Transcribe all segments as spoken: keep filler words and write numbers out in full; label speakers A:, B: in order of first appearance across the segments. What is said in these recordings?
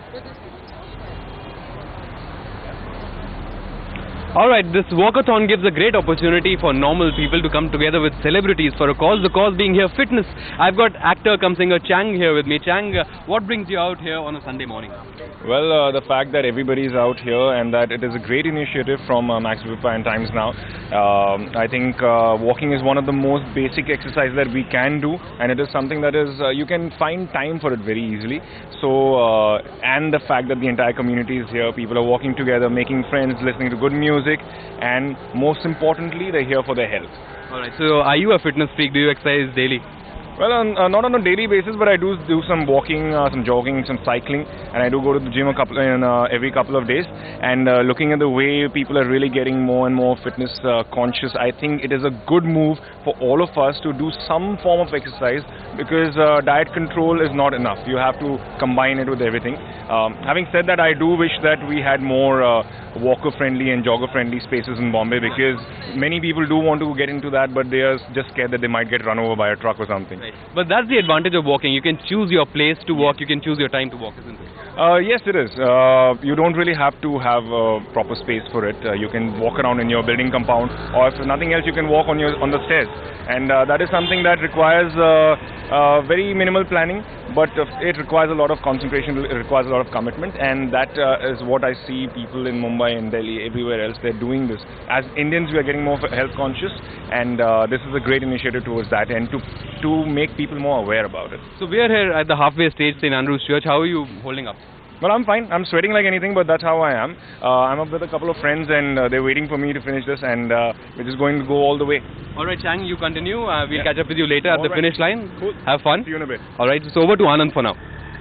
A: Alright, this walkathon gives a great opportunity for normal people to come together with celebrities for a cause. The cause being here, fitness. I've got actor cum singer Chang here with me. Chang, uh, what brings you out here on a Sunday morning?
B: Well, uh, the fact that everybody is out here and that it is a great initiative from uh, Max Vipa and Times Now. Um, I think uh, walking is one of the most basic exercises that we can do, and it is something that is uh, you can find time for it very easily. So, uh, and the fact that the entire community is here, people are walking together, making friends, listening to good music, and most importantly, they're here for their health.
A: Alright, so are you a fitness freak? Do you exercise daily?
B: Well, on, uh, not on a daily basis, but I do do some walking, uh, some jogging, some cycling, and I do go to the gym a couple in uh, every couple of days. And uh, looking at the way people are really getting more and more fitness uh, conscious, I think it is a good move for all of us to do some form of exercise, because uh, diet control is not enough. You have to combine it with everything. Um, having said that, I do wish that we had more uh, walker-friendly and jogger-friendly spaces in Bombay, because many people do want to get into that, but they are just scared that they might get run over by a truck or something.
A: Right. But that's the advantage of walking. You can choose your place to walk. You can choose your time to walk, isn't it?
B: Uh, yes, it is. Uh, you don't really have to have a proper space for it. Uh, you can walk around in your building compound, or if nothing else, you can walk on your on the stairs. And uh, that is something that requires uh, uh, very minimal planning, but uh, it requires a lot of concentration, it requires a lot of commitment, and that uh, is what I see people in Mumbai and Delhi, everywhere else, they're doing this. As Indians, we are getting more health conscious, and uh, this is a great initiative towards that, and to to make people more aware about it.
A: So we are here at the halfway stage, Saint Andrew's Church. How are you holding up?
B: Well, I'm fine. I'm sweating like anything, but that's how I am. Uh, I'm up with a couple of friends, and uh, they're waiting for me to finish this, and uh, we're just going to go all the way.
A: Alright, Chang, you continue. Uh, we'll yeah. catch up with you later
B: all
A: at the
B: right.
A: finish line.
B: Cool.
A: Have fun.
B: See you in a bit.
A: Alright, so over to Anand for now.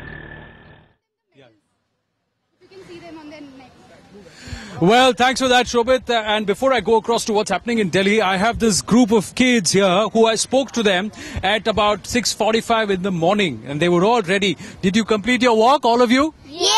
C: Well, thanks for that, Shobit. Uh, and before I go across to what's happening in Delhi, I have this group of kids here who I spoke to them at about six forty-five in the morning, and they were all ready. Did you complete your walk, all of you?
D: Yeah!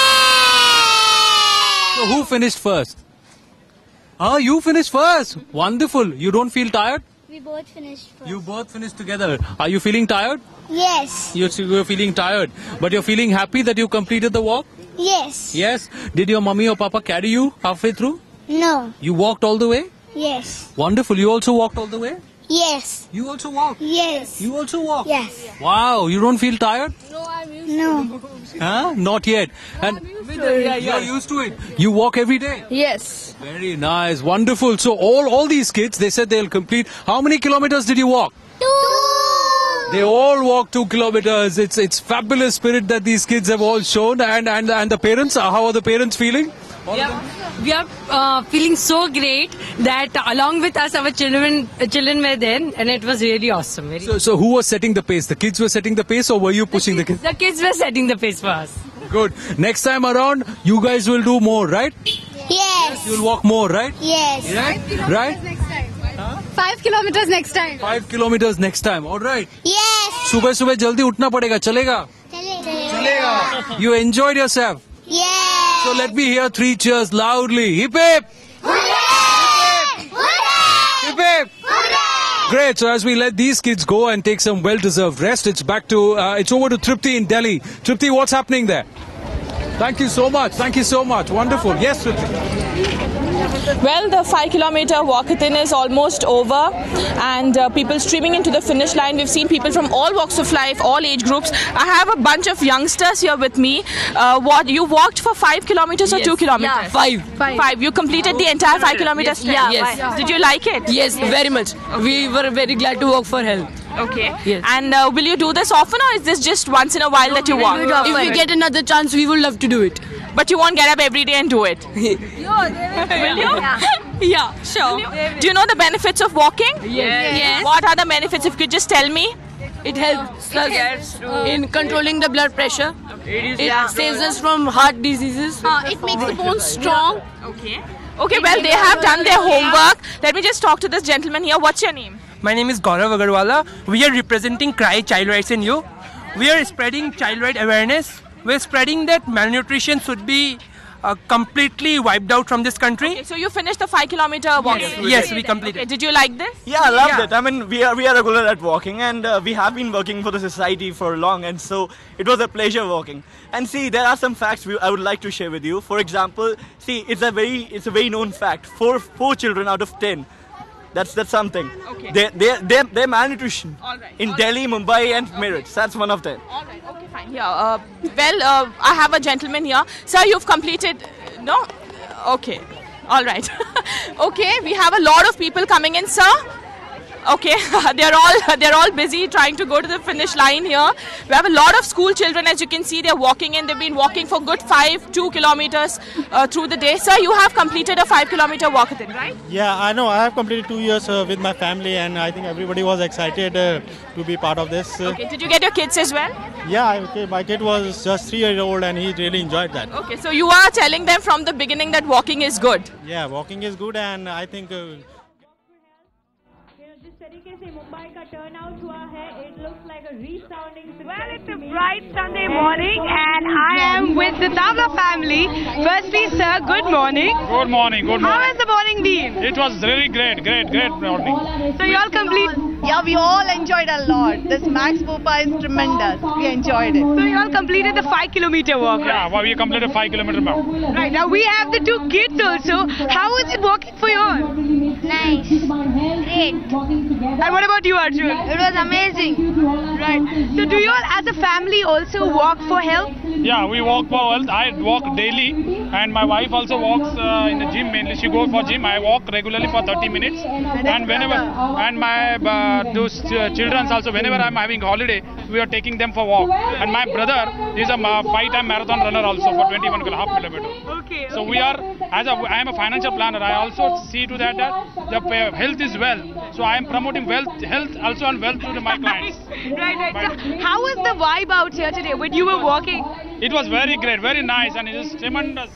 C: So who finished first? Ah, you finished first. Wonderful. You don't feel tired?
D: We both finished first.
C: You both finished together. Are you feeling tired?
D: Yes.
C: You're, you're feeling tired. But you're feeling happy that you completed the walk?
D: Yes.
C: Yes. Did your mummy or papa carry you halfway through?
D: No.
C: You walked all the way?
D: Yes.
C: Wonderful. You also walked all the way?
D: Yes.
C: You also walked?
D: Yes.
C: You also walked?
D: Yes.
C: Wow. You don't feel tired?
D: No, I'm used no.
C: to it. Huh? Not yet.
D: No,
C: and
D: I'm used to it.
C: Yeah, you're used to it. You walk every day?
D: Yes.
C: Very nice. Wonderful. So all, all these kids, they said they'll complete. How many kilometers did you walk?
D: Two.
C: They all walk two kilometers. It's it's fabulous spirit that these kids have all shown. And and, and the parents, how are the parents feeling?
E: We are, we are uh, feeling so great that along with us, our children children were there, and it was really awesome. Very
C: so, so who was setting the pace? The kids were setting the pace, or were you pushing the kids?
E: The kids were setting the pace for us.
C: Good. Next time around, you guys will do more, right?
D: Yes.
C: You'll walk more, right?
D: Yes.
C: Right? Right?
D: Next time.
C: Huh?
D: Five kilometers next time.
C: Five kilometers next time. All right.
D: Yes.
C: सुबह सुबह जल्दी उठना पड़ेगा. चलेगा?
D: चलेगा.
C: You enjoyed yourself.
D: Yes.
C: So let me hear three cheers loudly. Hip hip.
D: Hooray! Hooray!
C: Hip hip.
D: Hooray!
C: Great. So as we let these kids go and take some well-deserved rest, it's back to uh, it's over to Tripti in Delhi. Tripti, what's happening there? Thank you so much. Thank you so much. Wonderful. Yes, Tripti.
F: Well, the five kilometer walkathon is almost over, and uh, people streaming into the finish line. We've seen people from all walks of life, all age groups. I have a bunch of youngsters here with me. Uh, what you walked for five kilometers or
E: yes.
F: two kilometers?
E: Yeah, five.
F: Five. Five. You completed the entire five kilometers.
E: Yes. Yeah. Yes.
F: Did you like it?
E: Yes, very much. We were very glad to walk for health.
F: Okay.
E: Yes.
F: And uh, will you do this often, or is this just once in a while
E: no,
F: that you
E: we
F: walk?
E: If we get another chance, we would love to do it.
F: But you won't get up every day and do it.
E: Will
F: you? Yeah. Yeah, sure. Do you know the benefits of walking?
E: Yes.
F: Yes. What are the benefits? If you could just tell me.
E: It helps
F: it
E: us
F: helps
E: in controlling the blood pressure. It yeah. saves us from heart diseases.
D: Uh, it makes the bones strong.
F: Okay. Okay, well, they have done their homework. Let me just talk to this gentleman here. What's your name?
G: My name is Gaurav Agarwala. We are representing Cry Child Rights in You. We are spreading child right awareness. We are spreading that malnutrition should be uh, completely wiped out from this country.
F: Okay, so you finished the five kilometer walk.
G: Yes, yes, we completed.
F: Okay, did you like this?
H: Yeah, I loved
G: Yeah.
H: it. I mean, we are we are regular at walking, and uh, we have been working for the society for long, and so it was a pleasure walking. And see, there are some facts we, I would like to share with you. For example, see, it's a very it's a very known fact. Four four children out of ten. That's that's something.
F: Okay.
H: They they they they're malnutrition
F: All right,
H: in
F: all
H: Delhi, Mumbai, and Meerut. That's one of them.
F: All right, okay, fine. Yeah, uh, well, uh, I have a gentleman here. Sir, you've completed, no? Okay, all right. Okay, we have a lot of people coming in, sir. Okay, they're all they're all busy trying to go to the finish line here. We have a lot of school children, as you can see. They're walking in. They've been walking for good five, two kilometers uh, through the day. Sir, you have completed a five kilometer walkathon, right?
I: Yeah, I know. I have completed two years uh, with my family, and I think everybody was excited uh, to be part of this. Uh,
F: Okay, did you get your kids as well?
I: Yeah, okay, my kid was just three years old, and he really enjoyed that.
F: Okay, so you are telling them from the beginning that walking is good.
I: Yeah, walking is good, and I think. Uh,
J: Well, it's a bright Sunday morning and I am with the Tavla family. Firstly, sir, good morning.
K: Good morning, good morning.
J: How has the morning been?
K: It was really great, great, great morning.
J: So you all complete...
L: Yeah, we all enjoyed a lot. This Max Popa is tremendous. We enjoyed it.
J: So you all completed the five kilometer walk,
K: Yeah,
J: right?
K: well, we completed five kilometer walk.
J: Right, now we have the two kids also. How was it walking for you all?
D: Nice. Great.
J: And what about you, Arjun?
D: It was amazing.
J: Right. So do you all as a family also walk for health?
K: Yeah, we walk for health. I walk daily, and my wife also walks uh, in the gym mainly. She goes for gym. I walk regularly for thirty minutes, and whenever and my uh, those uh, children also, whenever I'm having holiday, we are taking them for walk. And my brother is a uh, five-time marathon runner also for twenty-one and a half kilometers.
J: Okay.
K: So we are, as a, I am a financial planner. I also see to that that the uh, health is wealth. So I am promoting wealth, health also and wealth to the, my clients.
J: Right, right. So how was the vibe out here today when you were walking?
K: It was very great, very nice, and it is tremendous.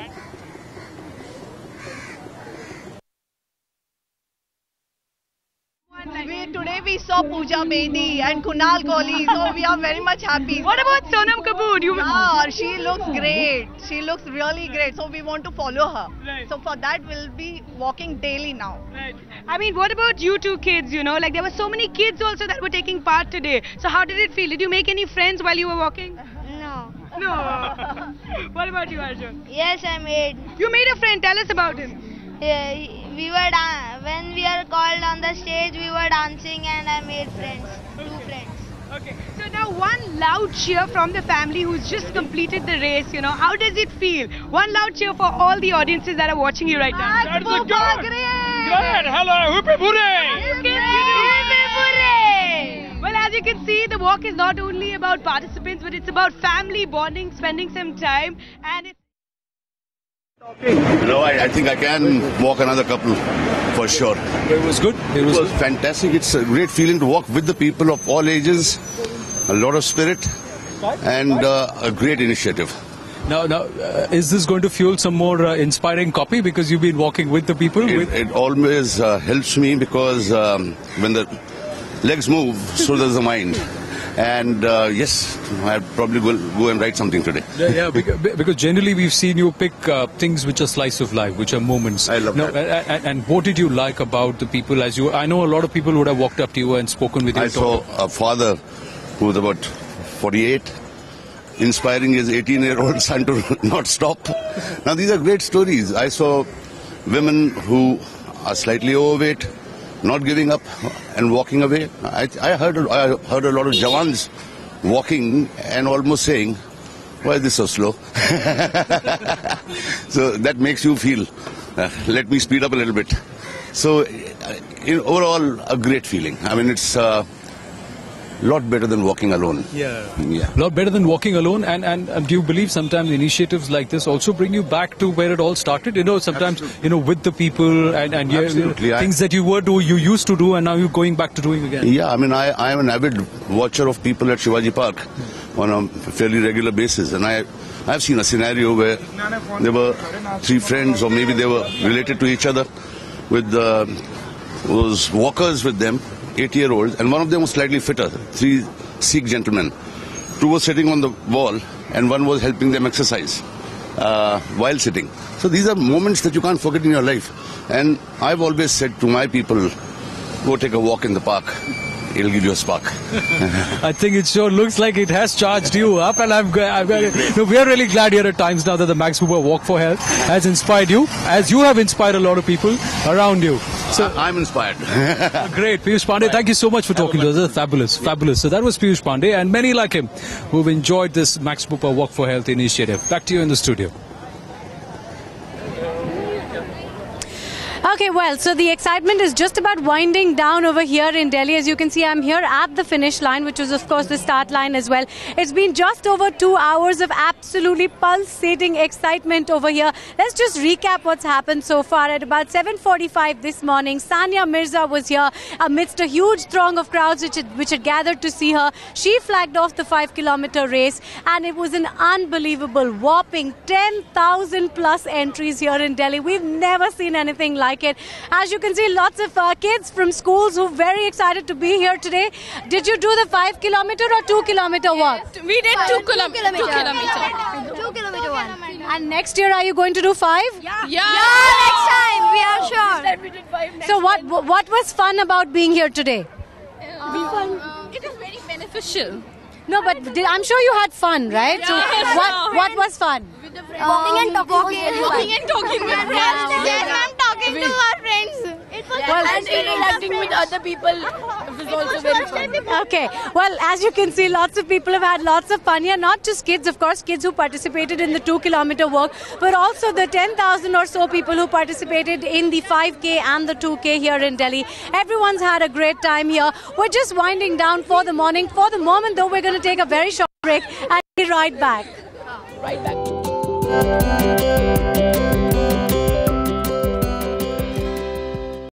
L: We, today we saw Pooja Bedi and Kunal Kohli, so we are very much happy.
J: What about Sonam Kapoor? You
L: Yeah, she looks great. She looks really great. So we want to follow her.
J: Right.
L: So for that we'll be walking daily now.
J: Right. I mean, what about you two kids, you know? Like, there were so many kids also that were taking part today. So how did it feel? Did you make any friends while you were walking?
D: No.
J: No. What about you, Arjun?
D: Yes, I made.
J: You made a friend. Tell us about him.
D: Yeah, we were dan- when we are called on the stage, we were dancing and I made friends. Two friends.
J: Okay. So now one loud cheer from the family who's just completed the race, you know. How does it feel? One loud cheer for all the audiences that are watching you right now.
K: That's a good. Great. Hello. Whoopee hooray.
J: Well, as you can see, the walk is not only about participants, but it's about family bonding, spending some time, and it's...
M: No, I, I think I can walk another couple for sure.
C: It was good. It was,
M: it was fantastic. It's a great feeling to walk with the people of all ages, a lot of spirit, and uh, a great initiative.
C: Now, now uh, is this going to fuel some more uh, inspiring copy because you've been walking with the people?
M: It,
C: with
M: it always uh, helps me because um, when the legs move, so does the mind. And uh, yes, I'll probably go, go and write something today.
C: Yeah, yeah, because, because generally we've seen you pick uh, things which are slice of life, which are moments.
M: I love
C: now,
M: that.
C: And, and what did you like about the people as you... I know a lot of people would have walked up to you and spoken with you.
M: I saw a father who was about forty-eight, inspiring his eighteen-year-old son to not stop. Now, these are great stories. I saw women who are slightly overweight, not giving up and walking away. I, I heard I heard a lot of Jawans walking and almost saying, why is this so slow? So that makes you feel, uh, let me speed up a little bit. So in overall, a great feeling. I mean, it's a lot better than walking alone.
C: Yeah.
M: Yeah.
C: A lot better than walking alone. And, and, and do you believe sometimes initiatives like this also bring you back to where it all started? You know, sometimes,
M: Absolutely.
C: you know, with the people and, and you,
M: Absolutely.
C: you know, things that you were do, you used to do and now you're going back to doing again.
M: Yeah, I mean, I, I am an avid watcher of people at Shivaji Park on a fairly regular basis. And I, I've seen a scenario where there were three friends or maybe they were related to each other with uh, those walkers with them, eight-year-olds, and one of them was slightly fitter, three Sikh gentlemen. Two were sitting on the wall and one was helping them exercise. uh, while sitting. So these are moments that you can't forget in your life. And I've always said to my people, go take a walk in the park. It'll give you a spark.
C: I think it sure looks like it has charged you up, and I'm, I'm no, we are really glad here at Times Now that the Max Cooper Walk for Health has inspired you, as you have inspired a lot of people around you.
M: So I'm inspired.
C: Great, Piyush Pandey. Thank you so much for talking to us. That's fabulous, fabulous. So that was Piyush Pandey, and many like him who've enjoyed this Max Cooper Walk for Health initiative. Back to you in the studio.
N: Okay, well, so the excitement is just about winding down over here in Delhi. As you can see, I'm here at the finish line, which was, of course, the start line as well. It's been just over two hours of absolutely pulsating excitement over here. Let's just recap what's happened so far. At about seven forty-five this morning, Sania Mirza was here amidst a huge throng of crowds which had, which had gathered to see her. She flagged off the five kilometer race, and it was an unbelievable, whopping ten thousand plus entries here in Delhi. We've never seen anything like it. As you can see, lots of uh, kids from schools who are very excited to be here today. Did you do the five kilometer or two kilometer walk?
F: Yes, we did two, kilo two kilometer.
N: Two kilometer. Two kilometer one. And next year, are you going to do five?
F: Yeah.
N: Yeah, yeah next time. We are sure.
F: We did five next
N: so what what was fun about being here today?
F: Uh, it was very beneficial.
N: No, but did, I'm sure you had fun, right?
F: Yeah,
N: so
F: yeah.
N: what what was fun?
D: Walking and talking.
F: Walking, walking and talking with friends.
D: Yes, I'm talking to our friends. It was
F: well, and interacting with other people was also very fun.
N: Okay, well, as you can see, lots of people have had lots of fun here. Not just kids, of course, kids who participated in the two kilometer walk, but also the ten thousand or so people who participated in the five K and the two K here in Delhi. Everyone's had a great time here. We're just winding down for the morning. For the moment, though, we're going to take a very short break and be right back.
F: Right back.